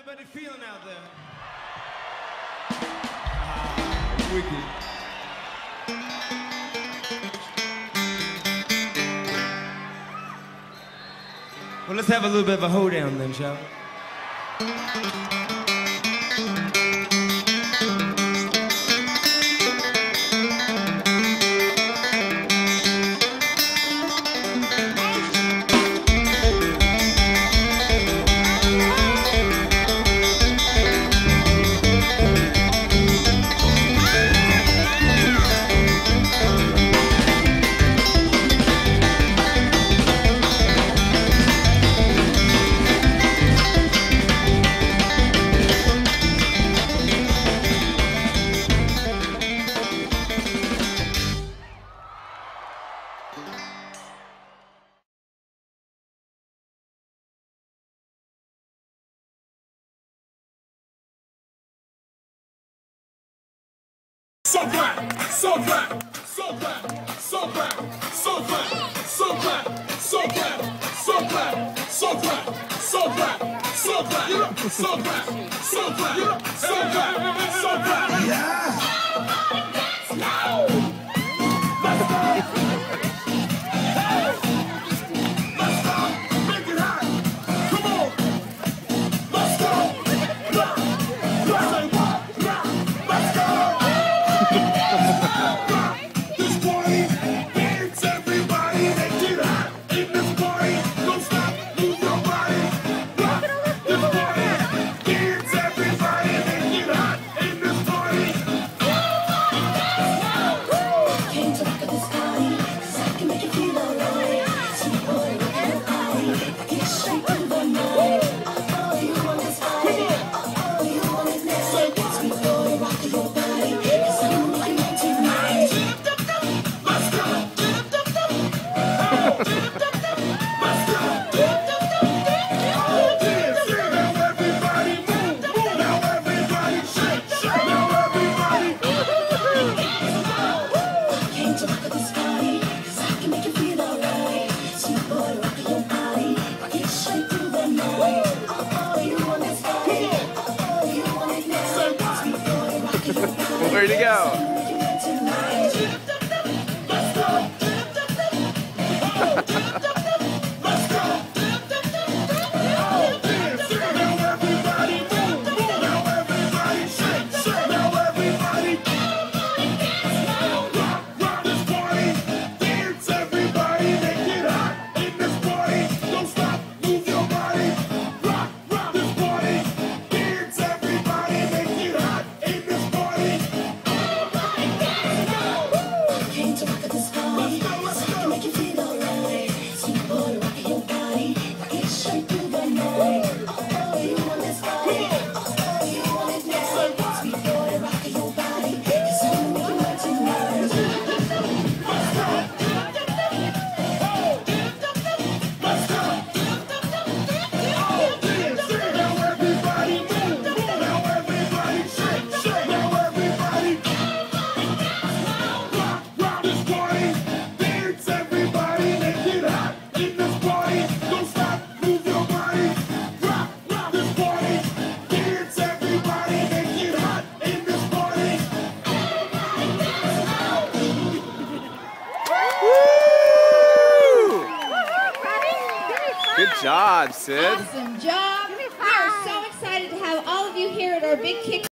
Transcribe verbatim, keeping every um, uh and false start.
everybody feeling out there? Ah, wicked. Well, let's have a little bit of a hoedown then, shall we? So black, so black, so black, so black, so black, so black, so black, so black, so black, so black, so black, so black, so black, so black, so black. Yeah. Now. Let's go. Let's go. Make it hot. Come on. Let's go. Let's go. This party, dance everybody, and get hot in this party. Don't stop, move your body. Rock this party, dance everybody, and get hot in this party. Came to rock at this party, 'cause I can make you feel alright. Sweet boy, look at your body, get straight to the night. Oh, you want this body, oh, you want it now. Sweet boy, rock your body, 'cause I'm looking at tonight. Let's go. Let's go. Oh, dance. Now everybody move, move. Now everybody shake, shake. Now everybody. Came to rock at this party, 'cause I can make you feel alright. Sweet boy, rock your body, get straight to the night. Oh, you want this body, oh, you want it now. Sweet boy, rock your body. Where'd he go? Let's go. Let's go. Oh, dance. Now everybody move, move. Now everybody shake, shake. Now everybody. Rock, rock this party. Dance everybody. Make it hot in this party. Don't stop, move your body. Rock, rock this party. Dance everybody. Make it hot in this party. Came to rock at this party, 'cause I can make you feel alright. Sweet boy, rock your body, get straight through the night. Oh, you want this body, oh, you want it now. Sweet boy, rock your body, 'cause I'm making mine tonight. Let's go. Let's go. Oh, dance. Now everybody move, move. Now everybody shake, shake. Now everybody. Rock, rock this party. Dance everybody. Make it hot in this party. Don't stop, move your body. Rock, rock this party. Dance everybody. Make it hot in this party. Good job, Sid. Awesome job. We are so excited to have all of you here at our big kick.